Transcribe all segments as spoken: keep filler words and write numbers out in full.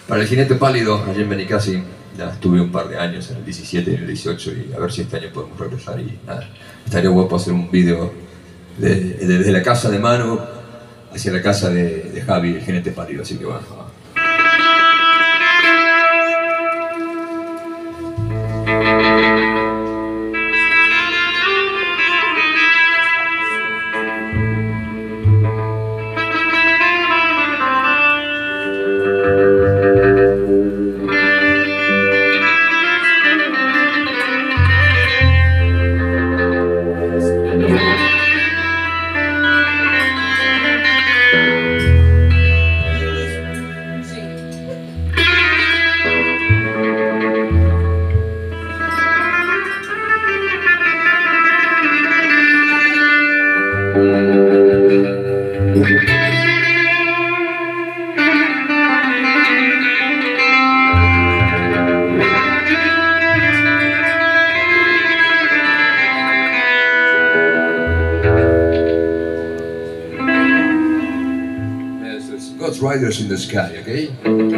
Para el jinete pálido, allí en Benicassi, ya estuve un par de años, en el diecisiete y en el dieciocho, y a ver si este año podemos regresar. Y nada, estaría guapo hacer un video de, de, desde la casa de Manu hacia la casa de, de Javi, el jinete pálido, así que bueno. Ghostriders in the Sky, okay?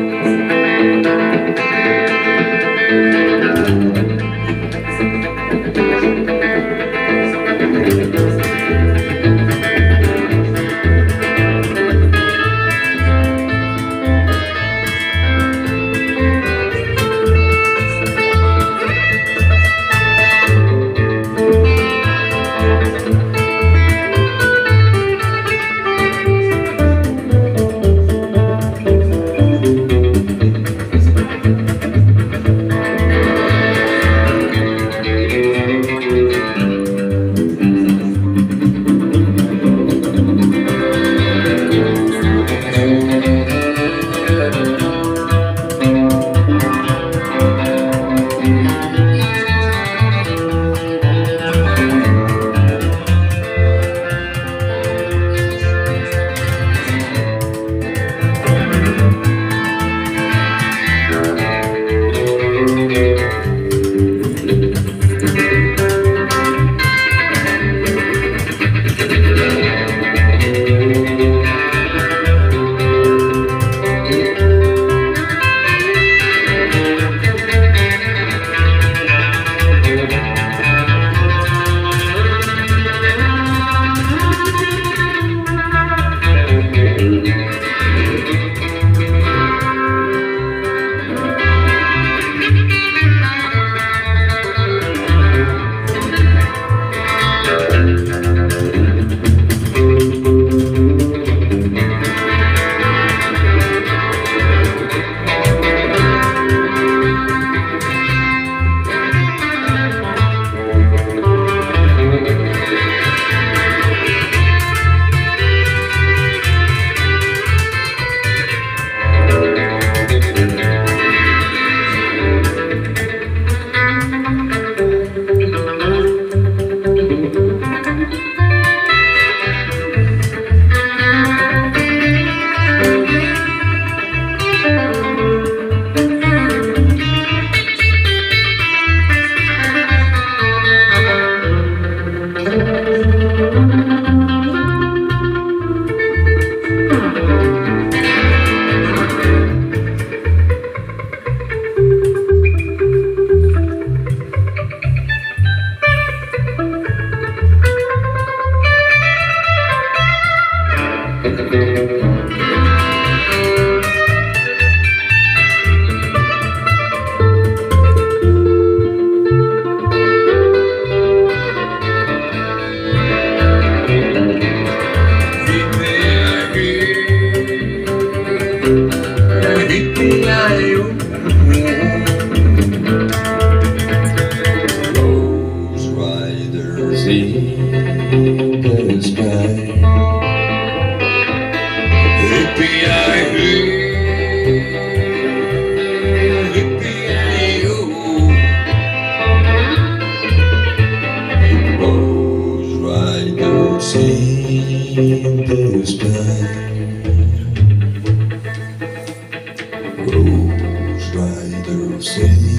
Ghostriders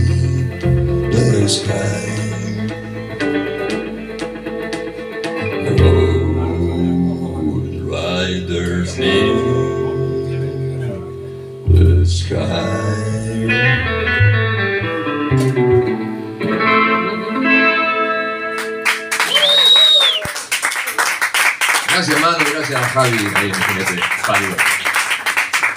in the sky. Ghostriders in the sky. Sky. Gracias, Manu, gracias a Javi, ahí, imagínate, pálido.